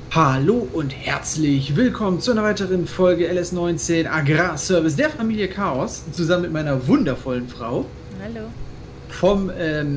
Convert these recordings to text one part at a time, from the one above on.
Hallo und herzlich willkommen zu einer weiteren Folge LS19 Agrarservice der Familie Chaos, zusammen mit meiner wundervollen Frau Hallo. vom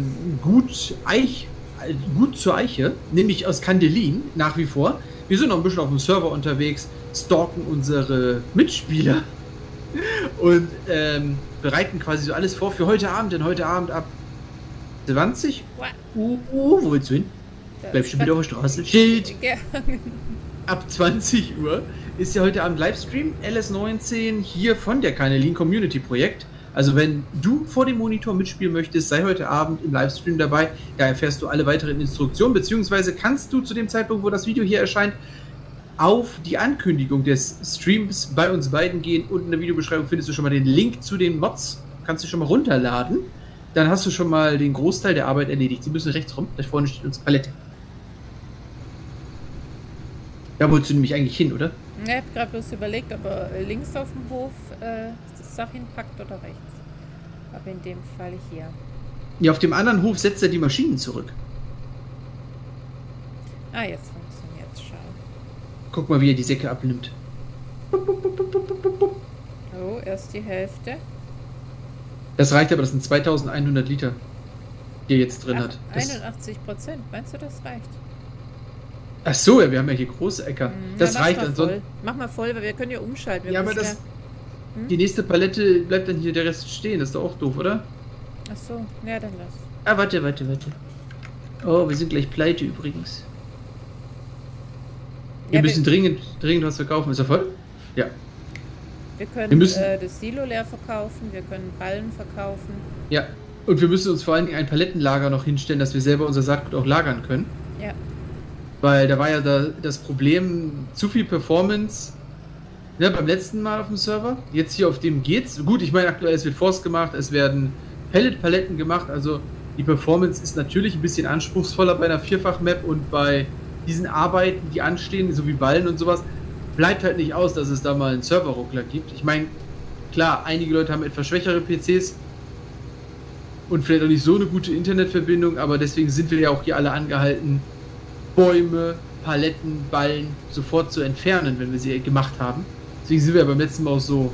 Gut zur Eiche, nämlich aus Kandelin nach wie vor. Wir sind noch ein bisschen auf dem Server unterwegs, stalken unsere Mitspieler und bereiten quasi so alles vor für heute Abend, denn heute Abend ab 20 wo willst du hin? Bleibst du wieder auf der Straße? Schild! Ab 20 Uhr ist ja heute Abend Livestream LS19 hier von der Kandelin Community Projekt. Also wenn du vor dem Monitor mitspielen möchtest, sei heute Abend im Livestream dabei. Da erfährst du alle weiteren Instruktionen, beziehungsweise kannst du zu dem Zeitpunkt, wo das Video hier erscheint, auf die Ankündigung des Streams bei uns beiden gehen. Unten in der Videobeschreibung findest du schon mal den Link zu den Mods. Kannst du schon mal runterladen. Dann hast du schon mal den Großteil der Arbeit erledigt. Sie müssen rechts rum, da vorne steht unsere Palette. Da wolltest du nämlich eigentlich hin, oder? Ich habe gerade bloß überlegt, ob er links auf dem Hof das Sach hinpackt oder rechts. Aber in dem Fall hier. Ja, auf dem anderen Hof setzt er die Maschinen zurück. Ah, jetzt funktioniert es. Schau. Guck mal, wie er die Säcke abnimmt. Oh, erst die Hälfte. Das reicht aber, das sind 2100 Liter, die er jetzt drin hat. 81%. Meinst du, das reicht? Ach so, ja, wir haben ja hier große Äcker. Das reicht ansonsten. Mach mal voll, weil wir können ja umschalten. Ja, aber die nächste Palette bleibt dann hier der Rest stehen. Das ist doch auch doof, oder? Ach so, ja, dann lass. Ah, warte. Oh, wir sind gleich pleite übrigens. Wir müssen dringend was verkaufen. Ist er voll? Ja. Wir können das Silo leer verkaufen, wir können Ballen verkaufen. Ja, und wir müssen uns vor allen Dingen ein Palettenlager noch hinstellen, dass wir selber unser Saatgut auch lagern können. Ja. Weil da war ja das Problem, zu viel Performance, ja, beim letzten Mal auf dem Server. Jetzt hier auf dem geht's. Gut, ich meine, aktuell es wird Force gemacht, es werden Pellet-Paletten gemacht, also die Performance ist natürlich ein bisschen anspruchsvoller bei einer Vierfach-Map und bei diesen Arbeiten, die anstehen, so wie Ballen und sowas, bleibt halt nicht aus, dass es da mal einen Server-Ruckler gibt. Ich meine, klar, einige Leute haben etwas schwächere PCs und vielleicht auch nicht so eine gute Internetverbindung, aber deswegen sind wir ja auch hier alle angehalten, Bäume, Paletten, Ballen sofort zu entfernen, wenn wir sie gemacht haben. Deswegen sind wir beim letzten Mal auch so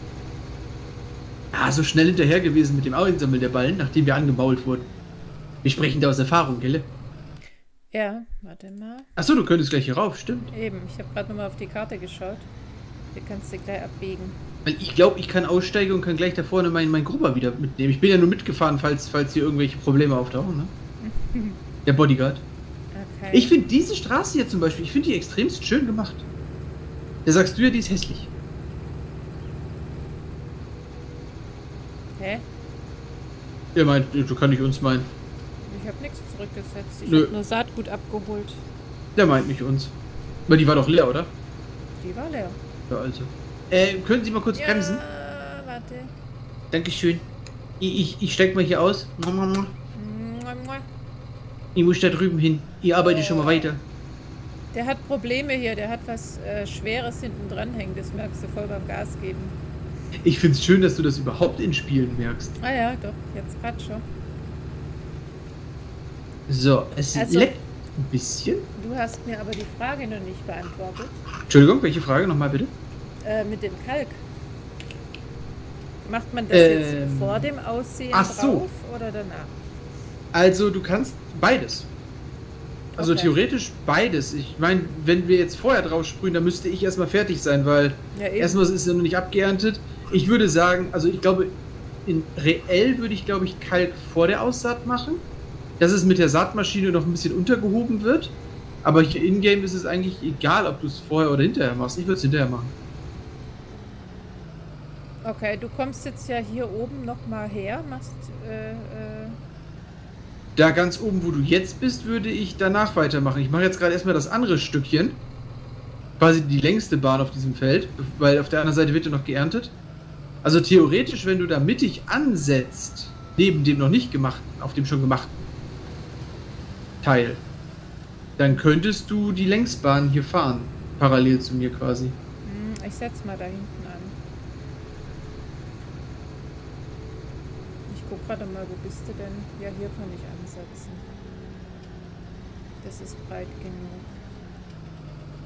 schnell hinterher gewesen mit dem Einsammeln der Ballen, nachdem wir angemault wurden. Wir sprechen da aus Erfahrung, gell? Ja, warte mal. Achso, du könntest gleich hier rauf, stimmt. Eben, ich habe gerade nochmal auf die Karte geschaut. Hier kannst du gleich abbiegen. Weil ich glaube, ich kann aussteigen und kann gleich da vorne meinen Grubber wieder mitnehmen. Ich bin ja nur mitgefahren, falls hier irgendwelche Probleme auftauchen, ne? Der Bodyguard. Okay. Ich finde diese Straße hier zum Beispiel, ich finde die extremst schön gemacht. Da sagst du ja, die ist hässlich. Hä? Er meint, du kannst nicht uns meinen. Ich habe nichts zurückgesetzt. Ich habe nur Saatgut abgeholt. Der meint nicht uns. Weil die war doch leer, oder? Die war leer. Ja, also. Können Sie mal kurz bremsen? Warte. Dankeschön. Ich steig mal hier aus. Ich muss da drüben hin. Ich arbeite schon mal weiter. Der hat Probleme hier. Der hat was Schweres hinten dran hängen. Das merkst du voll beim Gas geben. Ich find's schön, dass du das überhaupt in Spielen merkst. Ah ja, doch. Jetzt grad schon. So, es leckt ein bisschen. Du hast mir aber die Frage noch nicht beantwortet. Entschuldigung, welche Frage nochmal bitte? Mit dem Kalk. Macht man das jetzt vor dem Aussehen drauf oder danach? Also du kannst beides. Also theoretisch beides. Ich meine, wenn wir jetzt vorher drauf sprühen, dann müsste ich erstmal fertig sein, weil erstmal ist es ja noch nicht abgeerntet. Ich würde sagen, also ich glaube, reell würde ich, glaube ich, Kalk vor der Aussaat machen. Dass es mit der Saatmaschine noch ein bisschen untergehoben wird. Aber hier in-game ist es eigentlich egal, ob du es vorher oder hinterher machst. Ich würde es hinterher machen. Okay, du kommst jetzt ja hier oben nochmal her, machst Da ganz oben, wo du jetzt bist, würde ich danach weitermachen. Ich mache jetzt gerade erstmal das andere Stückchen. Quasi die längste Bahn auf diesem Feld, weil auf der anderen Seite wird ja noch geerntet. Also theoretisch, wenn du da mittig ansetzt, neben dem noch nicht gemachten, auf dem schon gemachten Teil, dann könntest du die Längsbahn hier fahren. Parallel zu mir quasi. Ich setz mal da hinten an. Ich guck gerade mal, wo bist du denn? Ja, hier kann ich ansetzen. Das ist breit genug.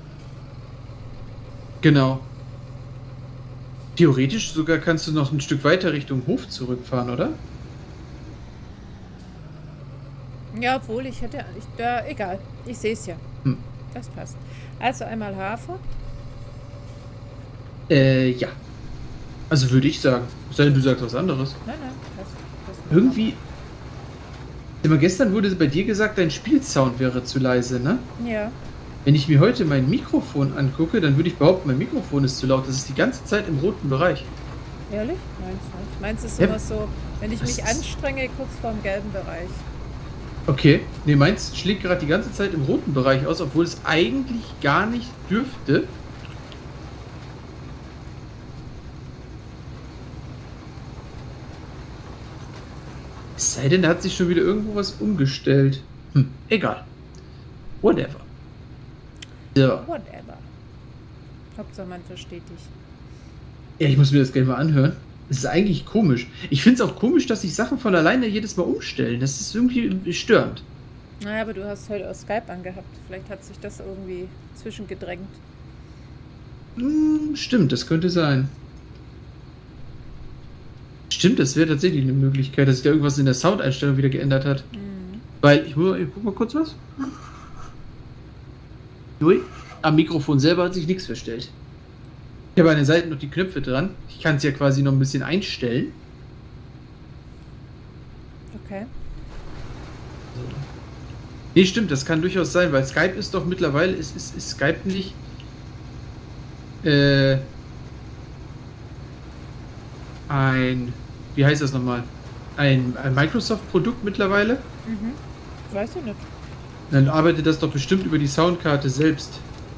Genau. Theoretisch sogar kannst du noch ein Stück weiter Richtung Hof zurückfahren, oder? Ja, obwohl ich hätte. Egal. Ich sehe es ja. Hm. Das passt. Also einmal Hafer. Ja. Also würde ich sagen. Es sei denn, du sagst was anderes. Nein, passt. Irgendwie. Immer gestern wurde bei dir gesagt, dein Spielsound wäre zu leise, ne? Ja. Wenn ich mir heute mein Mikrofon angucke, dann würde ich behaupten, mein Mikrofon ist zu laut. Das ist die ganze Zeit im roten Bereich. Ehrlich? Meins nicht. Meins ist Ja. immer so, wenn ich mich anstrenge, kurz vorm gelben Bereich. Okay. Ne, meins schlägt gerade die ganze Zeit im roten Bereich aus, obwohl es eigentlich gar nicht dürfte. Es sei denn, da hat sich schon wieder irgendwo was umgestellt. Egal. Whatever. So. Whatever. Hauptsache man versteht dich. Ja, ich muss mir das gleich mal anhören. Das ist eigentlich komisch. Ich finde es auch komisch, dass sich Sachen von alleine jedes Mal umstellen. Das ist irgendwie störend. Naja, aber du hast heute auch Skype angehabt. Vielleicht hat sich das irgendwie zwischengedrängt. Stimmt, das könnte sein. Stimmt, das wäre tatsächlich eine Möglichkeit, dass sich da irgendwas in der Soundeinstellung wieder geändert hat. Weil, ich guck mal kurz was. Ui, am Mikrofon selber hat sich nichts verstellt. Ich habe an den Seiten noch die Knöpfe dran. Ich kann es ja quasi noch ein bisschen einstellen. Okay. Nee, stimmt, das kann durchaus sein, weil Skype ist doch mittlerweile, ist Skype nicht wie heißt das nochmal? Ein Microsoft-Produkt mittlerweile? Weiß ich nicht. Dann arbeitet das doch bestimmt über die Soundkarte selbst.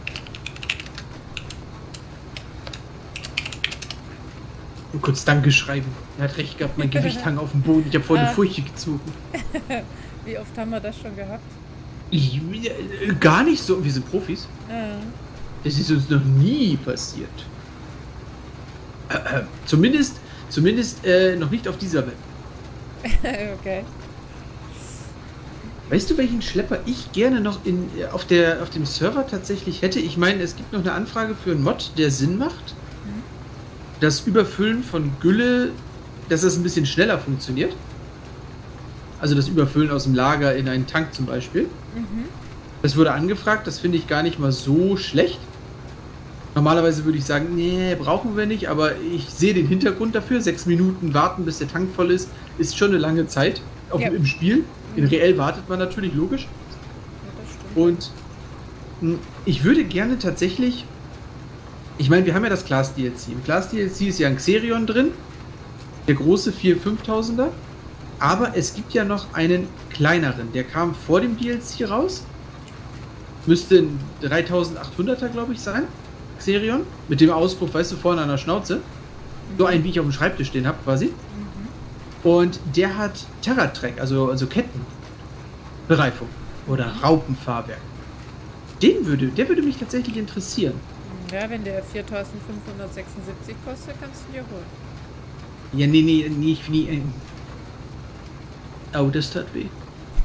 Und kurz Danke schreiben. Er hat recht gehabt, mein Gewicht hang auf dem Boden. Ich habe vorhin eine Furche gezogen. Wie oft haben wir das schon gehabt? Gar nicht so. Wir sind Profis. Das ist uns noch nie passiert. Zumindest noch nicht auf dieser Welt. Okay. Weißt du, welchen Schlepper ich gerne noch auf dem Server tatsächlich hätte? Ich meine, es gibt noch eine Anfrage für einen Mod, der Sinn macht. Das Überfüllen von Gülle, dass das ein bisschen schneller funktioniert. Also das Überfüllen aus dem Lager in einen Tank zum Beispiel. Das wurde angefragt, das finde ich gar nicht mal so schlecht. Normalerweise würde ich sagen, nee, brauchen wir nicht, aber ich sehe den Hintergrund dafür. 6 Minuten warten, bis der Tank voll ist schon eine lange Zeit im Spiel. In reell wartet man natürlich, logisch. Ja, das stimmt. Und ich würde gerne tatsächlich, ich meine, wir haben ja das Class DLC. Im Class DLC ist ja ein Xerion drin, der große 4.000-5000er, aber es gibt ja noch einen kleineren, der kam vor dem DLC raus, müsste ein 3.800er, glaube ich, sein, Xerion, mit dem Auspuff, weißt du, vorne an der Schnauze, so einen, wie ich auf dem Schreibtisch stehen habe, quasi. Und der hat Terratrack, also Kettenbereifung oder Raupenfahrwerk. Der würde mich tatsächlich interessieren. Ja, wenn der 4.576 kostet, kannst du dir holen. Ja, nee. Oh, das tat weh.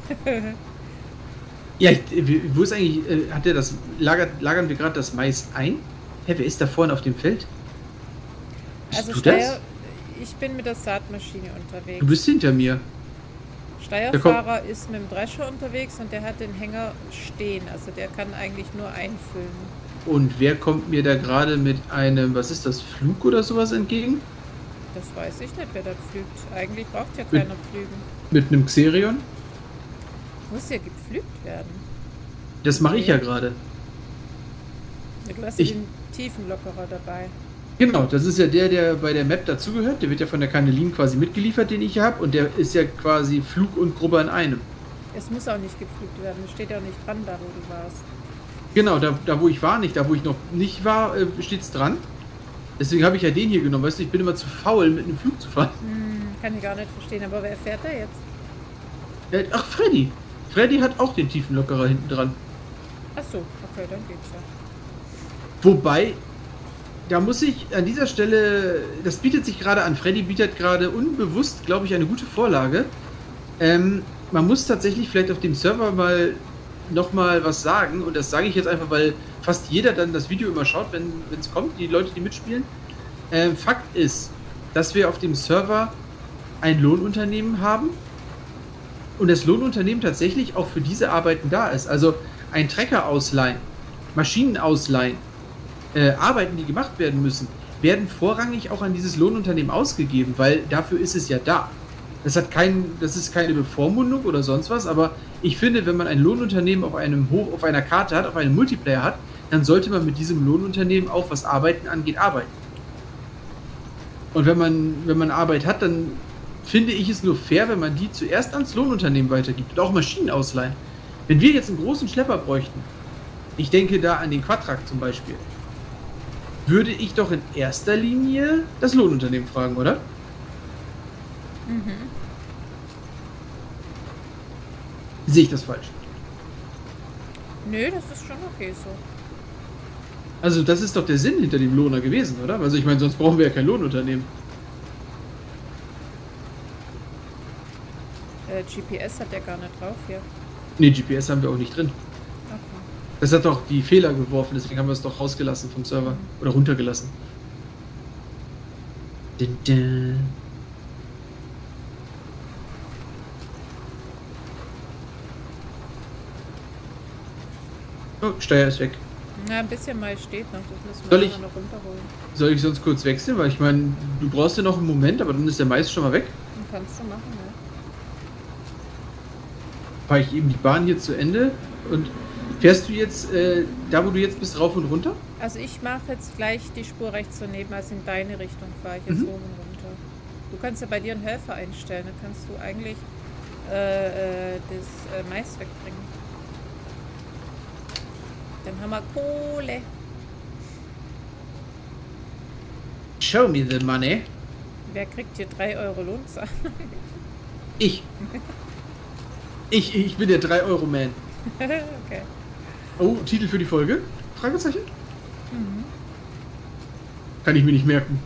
Ja, wo ist eigentlich, lagern wir gerade das Mais ein? Hä, wer ist da vorne auf dem Feld? Also Bist du das? Ich bin mit der Saatmaschine unterwegs. Du bist hinter mir. Steierfahrer ist mit dem Drescher unterwegs und der hat den Hänger stehen. Also der kann eigentlich nur einfüllen. Und wer kommt mir da gerade mit einem, was ist das, Flug oder sowas entgegen? Das weiß ich nicht, wer da pflügt. Eigentlich braucht ja keiner pflügen. Mit einem Xerion? Muss ja gepflügt werden. Das mache ich ja gerade. Ja, du hast ja den Tiefenlockerer dabei. Genau, das ist ja der bei der Map dazugehört. Der wird ja von der Candelin quasi mitgeliefert, den ich hier habe. Und der ist ja quasi Flug und Grubber in einem. Es muss auch nicht gepflügt werden. Es steht ja auch nicht dran, da wo du warst. Genau, da wo ich war nicht. Da wo ich noch nicht war, steht es dran. Deswegen habe ich ja den hier genommen. Weißt du, ich bin immer zu faul, mit einem Flug zu fahren. Kann ich gar nicht verstehen. Aber wer fährt da jetzt? Ach, Freddy. Freddy hat auch den Tiefenlockerer hinten dran. Ach so, okay, dann geht's ja. Wobei, da muss ich an dieser Stelle, das bietet sich gerade an, Freddy bietet gerade unbewusst, glaube ich, eine gute Vorlage. Man muss tatsächlich vielleicht auf dem Server mal nochmal was sagen, und das sage ich jetzt einfach, weil fast jeder dann das Video immer schaut, wenn es kommt, die Leute, die mitspielen. Fakt ist, dass wir auf dem Server ein Lohnunternehmen haben und das Lohnunternehmen tatsächlich auch für diese Arbeiten da ist. Also ein Trecker ausleihen, Maschinen ausleihen, Arbeiten, die gemacht werden müssen, werden vorrangig auch an dieses Lohnunternehmen ausgegeben, weil dafür ist es ja da. Das ist keine Bevormundung oder sonst was, aber ich finde, wenn man ein Lohnunternehmen auf einer Karte hat, auf einem Multiplayer hat, dann sollte man mit diesem Lohnunternehmen auch, was Arbeiten angeht, arbeiten. Und wenn man Arbeit hat, dann finde ich es nur fair, wenn man die zuerst ans Lohnunternehmen weitergibt und auch Maschinen ausleihen. Wenn wir jetzt einen großen Schlepper bräuchten, ich denke da an den Quadtrack zum Beispiel, würde ich doch in erster Linie das Lohnunternehmen fragen, oder? Mhm. Sehe ich das falsch? Nö, das ist schon okay so. Also das ist doch der Sinn hinter dem Lohner gewesen, oder? Also ich meine, sonst brauchen wir ja kein Lohnunternehmen. GPS hat der gar nicht drauf hier. Nee, GPS haben wir auch nicht drin. Okay. Das hat doch die Fehler geworfen, deswegen haben wir es doch rausgelassen vom Server. Oder runtergelassen. Din, din. Oh, Steuer ist weg. Na, ein bisschen mal steht noch, das müssen Soll wir ich- noch runterholen. Soll ich sonst kurz wechseln? Weil ich meine, du brauchst ja noch einen Moment, aber dann ist der Mais schon mal weg. Kannst du machen, ja. Fahre ich eben die Bahn hier zu Ende und fährst du jetzt da, wo du jetzt bist, rauf und runter? Also ich mache jetzt gleich die Spur rechts daneben, also in deine Richtung fahre ich jetzt Mhm. hoch und runter. Du kannst ja bei dir einen Helfer einstellen, dann kannst du eigentlich das Mais wegbringen. Dann haben wir Kohle. Show me the money. Wer kriegt hier 3 Euro Lohnzahlung? Ich. Ich bin der 3-Euro-Man. Okay. Oh, Titel für die Folge? Fragezeichen? Mhm. Kann ich mir nicht merken.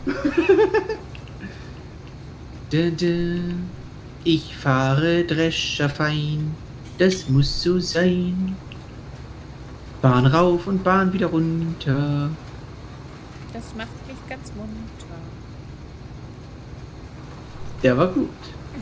Dun, dun. Ich fahre Drescherfein, das muss so sein. Bahn rauf und Bahn wieder runter. Das macht mich ganz munter. Der war gut.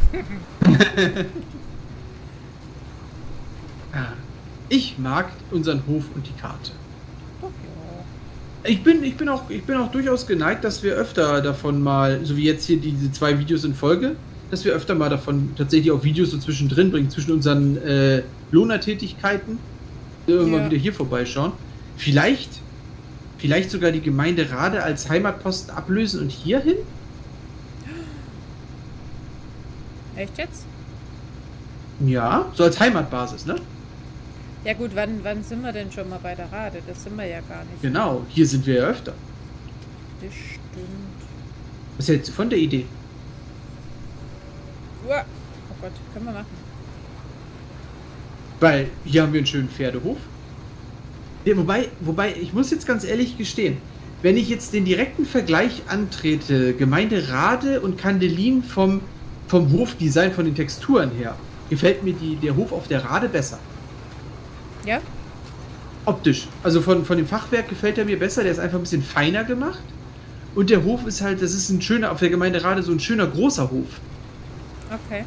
Ah, ich mag unseren Hof und die Karte. Doch, ja. Ich bin auch durchaus geneigt, dass wir öfter davon mal, so wie jetzt hier diese 2 Videos in Folge, dass wir öfter mal davon tatsächlich auch Videos so zwischendrin bringen, zwischen unseren Lohnertätigkeiten, immer Ja. wieder hier vorbeischauen. Vielleicht sogar die Gemeinde Rade als Heimatposten ablösen und hier hin? Echt jetzt? Ja, so als Heimatbasis, ne? Ja gut, wann sind wir denn schon mal bei der Rade? Das sind wir ja gar nicht. Genau, hier sind wir ja öfter. Das stimmt. Was hältst du von der Idee? Uah. Oh Gott, können wir machen. Weil hier haben wir einen schönen Pferdehof. Ja, wobei, ich muss jetzt ganz ehrlich gestehen, wenn ich jetzt den direkten Vergleich antrete, Gemeinde Rade und Kandelin vom Hofdesign, von den Texturen her, gefällt mir der Hof auf der Rade besser. Ja? Optisch. Also von dem Fachwerk gefällt er mir besser, der ist einfach ein bisschen feiner gemacht. Und der Hof ist halt, das ist ein schöner, auf der Gemeinde Rade so ein schöner großer Hof. Okay.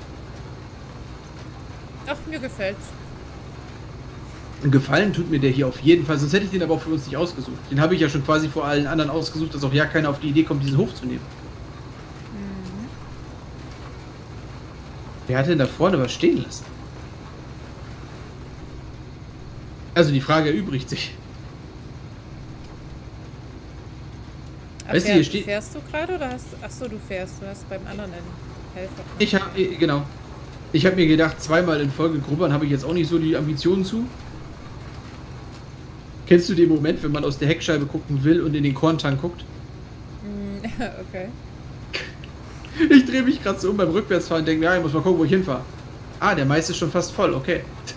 Ach, mir gefällt's. Einen Gefallen tut mir der hier auf jeden Fall, sonst hätte ich den aber auch für uns nicht ausgesucht. Den habe ich ja schon quasi vor allen anderen ausgesucht, dass auch ja keiner auf die Idee kommt, diesen Hof zu nehmen. Mhm. Wer hat denn da vorne was stehen lassen? Also die Frage erübrigt sich. Weißt du, hier steht- Fährst du gerade oder hast du... Achso, du fährst. Du hast beim anderen einen Helfer. Ich habe mir gedacht, zweimal in Folge grubbern habe ich jetzt auch nicht so die Ambitionen zu. Kennst du den Moment, wenn man aus der Heckscheibe gucken will und in den Korntank guckt? Mm, okay. Ich drehe mich gerade so um beim Rückwärtsfahren und denke, ja, ich muss mal gucken, wo ich hinfahre. Ah, der Mais ist schon fast voll, okay.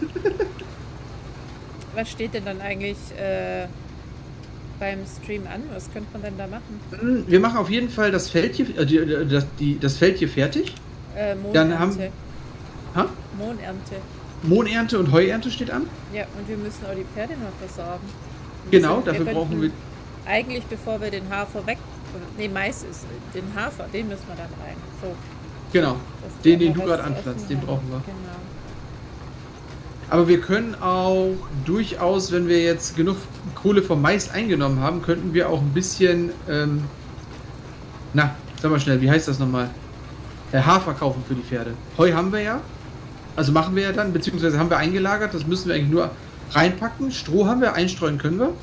Was steht denn dann eigentlich beim Stream an? Was könnte man denn da machen? Wir machen auf jeden Fall das Feld hier, das Feld hier fertig. Dann haben- Mohnernte. Ha? Mohnernte. Mohnernte und Heuernte steht an. Ja, und wir müssen auch die Pferde noch versorgen. Genau, dafür brauchen wir... Eigentlich, bevor wir den Hafer Mais ist, den Hafer, den müssen wir dann rein. So. Genau, den du gerade anpflanzt, den brauchen wir. Genau. Aber wir können auch durchaus, wenn wir jetzt genug Kohle vom Mais eingenommen haben, könnten wir auch ein bisschen, sag mal schnell, wie heißt das nochmal? Hafer kaufen für die Pferde. Heu haben wir ja, also machen wir ja dann, beziehungsweise haben wir eingelagert, das müssen wir eigentlich nur reinpacken. Stroh haben wir, einstreuen können wir.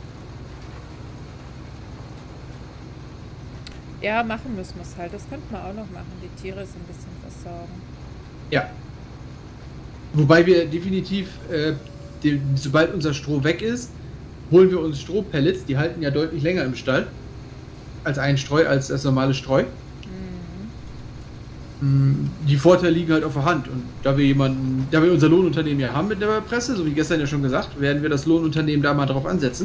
Ja, machen müssen wir es halt. Das könnten wir auch noch machen, die Tiere so ein bisschen versorgen. Ja. Wobei wir definitiv, sobald unser Stroh weg ist, holen wir uns Strohpellets. Die halten ja deutlich länger im Stall als Einstreu, als das normale Streu. Die Vorteile liegen halt auf der Hand. Und da wir unser Lohnunternehmen ja haben mit der Presse, so wie gestern ja schon gesagt, werden wir das Lohnunternehmen da mal drauf ansetzen,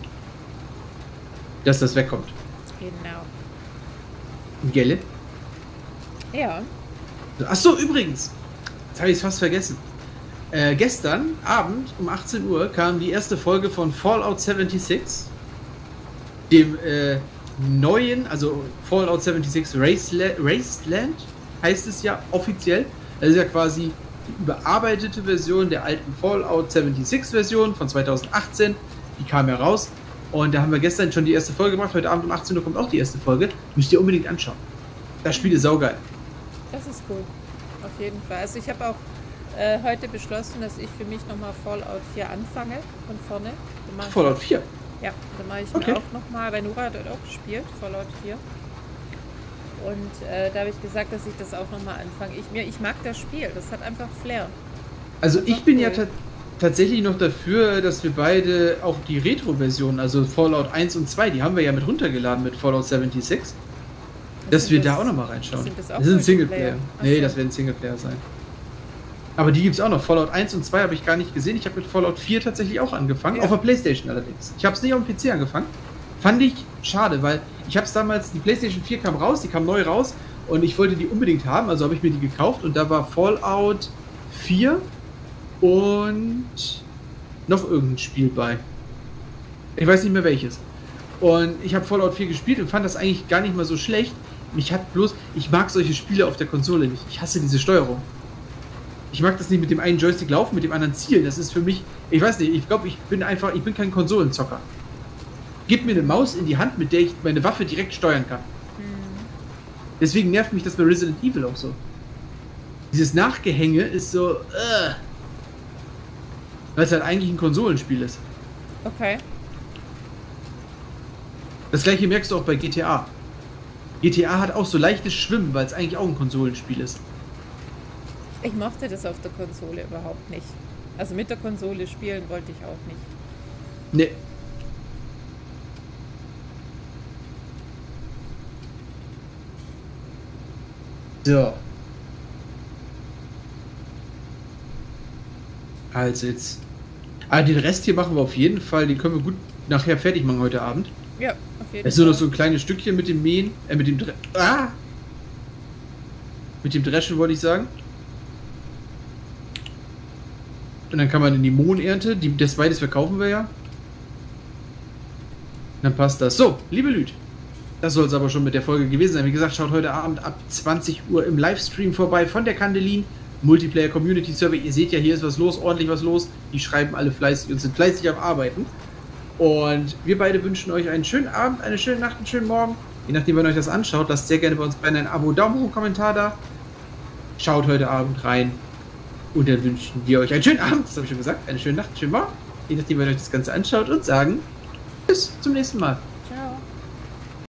dass das wegkommt. Genau. Gelle? Ja. Achso, übrigens, jetzt habe ich es fast vergessen. Gestern Abend um 18 Uhr kam die erste Folge von Fallout 76, dem neuen, also Fallout 76 Wasteland heißt es ja offiziell. Das ist ja quasi die überarbeitete Version der alten Fallout 76 Version von 2018. Die kam ja raus. Und da haben wir gestern schon die erste Folge gemacht. Heute Abend um 18 Uhr kommt auch die erste Folge. Müsst ihr unbedingt anschauen. Das Spiel ist saugeil. Das ist cool. Auf jeden Fall. Also ich habe auch heute beschlossen, dass ich für mich nochmal Fallout 4 anfange. Von vorne. Fallout 4? Ja, dann mache ich mir auch nochmal, weil Nora hat dort auch gespielt, Fallout 4. Und da habe ich gesagt, dass ich das auch nochmal anfange. Ich mag das Spiel. Das hat einfach Flair. Also ich bin ja tatsächlich noch dafür, dass wir beide auch die Retro-Version, also Fallout 1 und 2, die haben wir ja mit runtergeladen mit Fallout 76, dass wir da auch nochmal reinschauen. Das ist ein Singleplayer. Nee, das wird ein Singleplayer sein. Aber die gibt es auch noch. Fallout 1 und 2 habe ich gar nicht gesehen. Ich habe mit Fallout 4 tatsächlich auch angefangen, auf der Playstation allerdings. Ich habe es nicht auf dem PC angefangen. Fand ich schade, weil ich habe es damals, die Playstation 4 kam raus, die kam neu raus und ich wollte die unbedingt haben, also habe ich mir die gekauft und da war Fallout 4 und noch irgendein Spiel bei. Ich weiß nicht mehr welches. Und ich habe Fallout 4 gespielt und fand das eigentlich gar nicht mal so schlecht. Ich mag solche Spiele auf der Konsole nicht. Ich hasse diese Steuerung. Ich mag das nicht mit dem einen Joystick laufen, mit dem anderen zielen. Das ist für mich, ich weiß nicht, ich glaube, ich bin kein Konsolenzocker. Gib mir eine Maus in die Hand, mit der ich meine Waffe direkt steuern kann. Deswegen nervt mich das bei Resident Evil auch so. Dieses Nachgehänge ist so, weil es halt eigentlich ein Konsolenspiel ist. Okay. Das gleiche merkst du auch bei GTA. GTA hat auch so leichtes Schwimmen, weil es eigentlich auch ein Konsolenspiel ist. Ich mochte das auf der Konsole überhaupt nicht. Also mit der Konsole spielen wollte ich auch nicht. Nee. So. Also jetzt. Den Rest hier machen wir auf jeden Fall. Den können wir gut nachher fertig machen heute Abend. Ja, auf jeden Fall. Es ist nur noch so ein kleines Stückchen mit dem Mähen. Mit dem Dreschen wollte ich sagen. Und dann kann man in die Mohnernte. Das beides verkaufen wir ja. Dann passt das. So, liebe Lüd. Das soll es aber schon mit der Folge gewesen sein. Wie gesagt, schaut heute Abend ab 20 Uhr im Livestream vorbei von der Kandelin. Multiplayer Community Server. Ihr seht ja, hier ist was los, ordentlich was los. Die schreiben alle fleißig und sind fleißig am Arbeiten. Und wir beide wünschen euch einen schönen Abend, eine schöne Nacht, einen schönen Morgen. Je nachdem, wann euch das anschaut, lasst sehr gerne bei uns ein Abo, Daumen hoch, Kommentar da. Schaut heute Abend rein. Und dann wünschen wir euch einen schönen Abend, das habe ich schon gesagt, eine schöne Nacht, einen schönen Morgen. Je nachdem, wann euch das Ganze anschaut und sagen bis zum nächsten Mal.